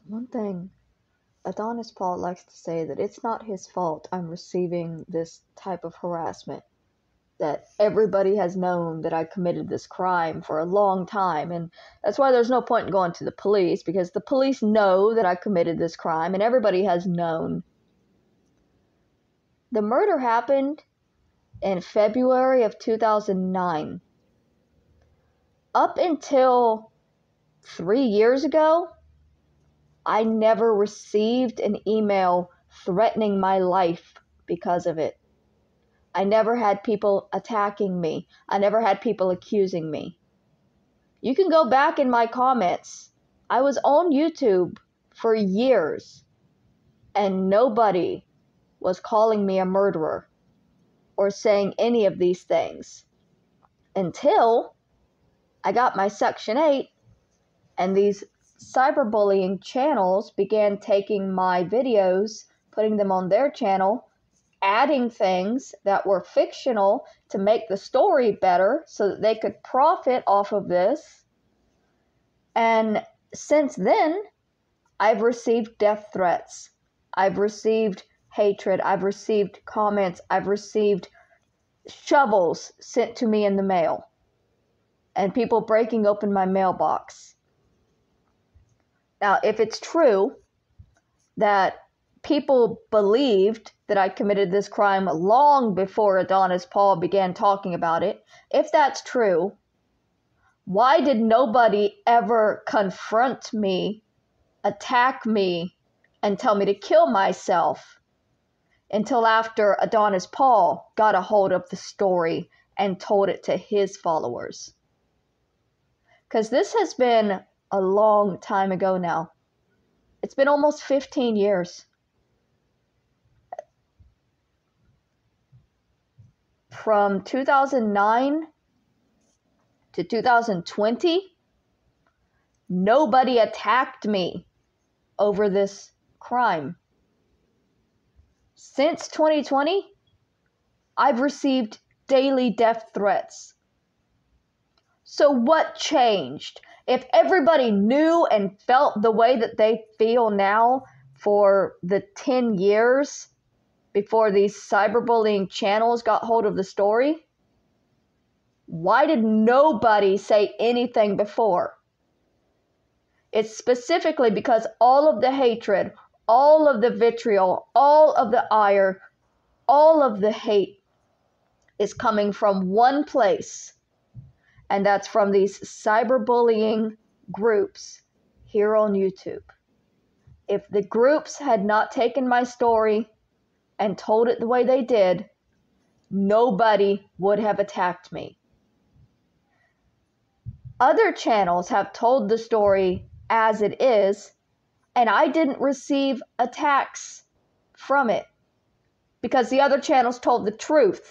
One thing Adonis Paul likes to say that it's not his fault I'm receiving this type of harassment. That everybody has known that I committed this crime for a long time, and that's why there's no point in going to the police, because the police know that I committed this crime, and everybody has known. The murder happened in February of 2009. Up until 3 years ago, I never received an email threatening my life because of it. I never had people attacking me. I never had people accusing me. You can go back in my comments. I was on YouTube for years, and nobody was calling me a murderer or saying any of these things until I got my Section 8, and these cyberbullying channels began taking my videos, putting them on their channel, adding things that were fictional to make the story better so that they could profit off of this. And since then, I've received death threats. I've received hatred. I've received comments. I've received shovels sent to me in the mail, and people breaking open my mailbox. Now, if it's true that people believed that I committed this crime long before Adonis Paul began talking about it, if that's true, why did nobody ever confront me, attack me, and tell me to kill myself until after Adonis Paul got a hold of the story and told it to his followers? Because this has been a long time ago now. It's been almost 15 years. From 2009 to 2020, nobody attacked me over this crime. Since 2020, I've received daily death threats. So what changed? If everybody knew and felt the way that they feel now for the 10 years before these cyberbullying channels got hold of the story, why did nobody say anything before? It's specifically because all of the hatred, all of the vitriol, all of the ire, all of the hate is coming from one place. And that's from these cyberbullying groups here on YouTube. If the groups had not taken my story and told it the way they did, nobody would have attacked me. Other channels have told the story as it is, and I didn't receive attacks from it because the other channels told the truth.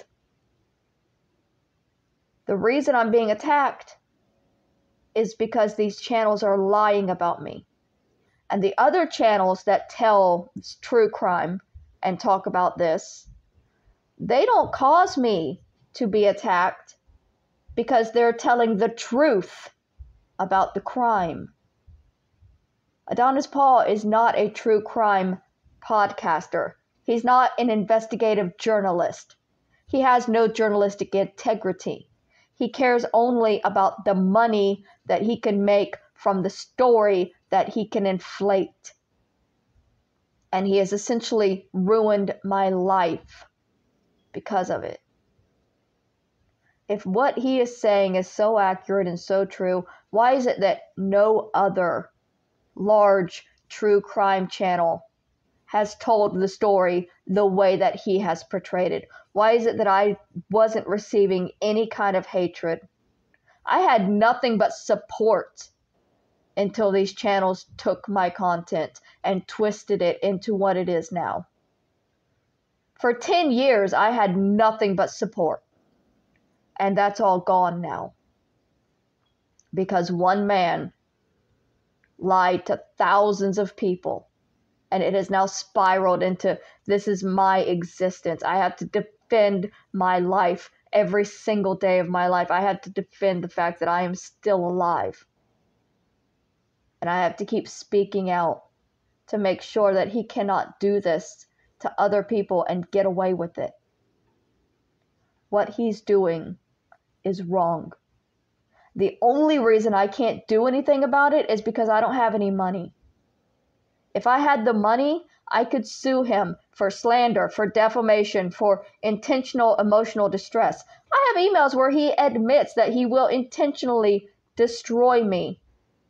The reason I'm being attacked is because these channels are lying about me. And the other channels that tell true crime and talk about this, they don't cause me to be attacked because they're telling the truth about the crime. Adonis Paul is not a true crime podcaster. He's not an investigative journalist. He has no journalistic integrity. He cares only about the money that he can make from the story that he can inflate. And he has essentially ruined my life because of it. If what he is saying is so accurate and so true, why is it that no other large true crime channel has told the story the way that he has portrayed it? Why is it that I wasn't receiving any kind of hatred? I had nothing but support until these channels took my content and twisted it into what it is now. For 10 years, I had nothing but support. And that's all gone now. Because one man lied to thousands of people. And it has now spiraled into, this is my existence. I have to defend my life every single day of my life. I have to defend the fact that I am still alive. And I have to keep speaking out to make sure that he cannot do this to other people and get away with it. What he's doing is wrong. The only reason I can't do anything about it is because I don't have any money. If I had the money, I could sue him for slander, for defamation, for intentional emotional distress. I have emails where he admits that he will intentionally destroy me.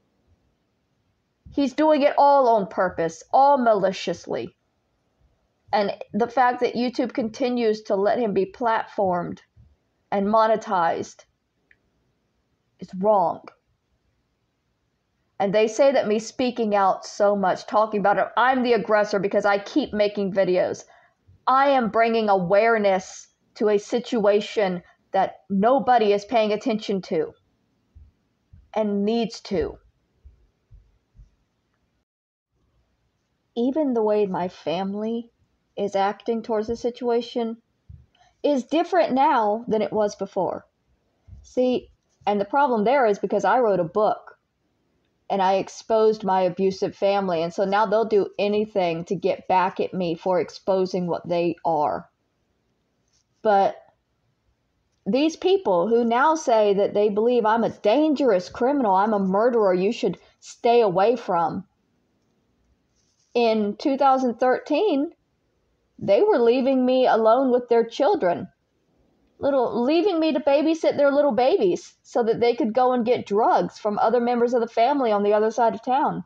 He's doing it all on purpose, all maliciously. And the fact that YouTube continues to let him be platformed and monetized is wrong. And they say that me speaking out so much, talking about it, I'm the aggressor because I keep making videos. I am bringing awareness to a situation that nobody is paying attention to and needs to. Even the way my family is acting towards the situation is different now than it was before. See, and the problem there is because I wrote a book and I exposed my abusive family, and so now they'll do anything to get back at me for exposing what they are. But these people who now say that they believe I'm a dangerous criminal, I'm a murderer, you should stay away from. In 2013, they were leaving me alone with their children, leaving me to babysit their little babies so that they could go and get drugs from other members of the family on the other side of town.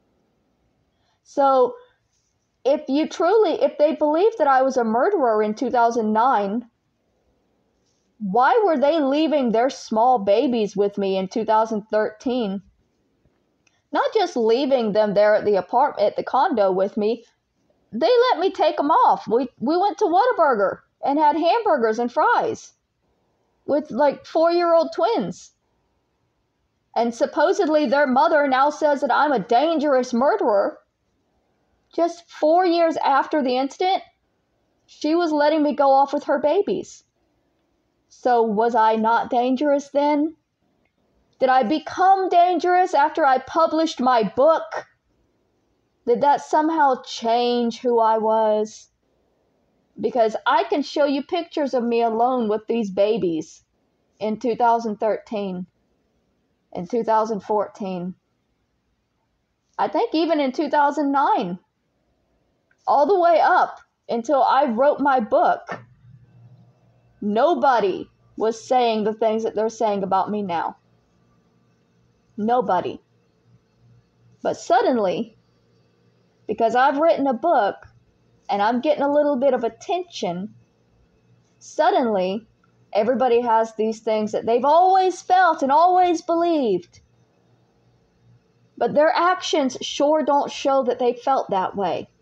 So if they believed that I was a murderer in 2009, why were they leaving their small babies with me in 2013? Not just leaving them there at the condo with me, they let me take them off. We went to Whataburger and had hamburgers and fries with like 4-year-old twins. And supposedly their mother now says that I'm a dangerous murderer. Just 4 years after the incident, she was letting me go off with her babies. So was I not dangerous then? Did I become dangerous after I published my book? Did that somehow change who I was? Because I can show you pictures of me alone with these babies in 2013, in 2014. I think even in 2009, all the way up until I wrote my book, nobody was saying the things that they're saying about me now. Nobody. But suddenly, because I've written a book and I'm getting a little bit of attention, suddenly everybody has these things that they've always felt and always believed. But their actions sure don't show that they felt that way.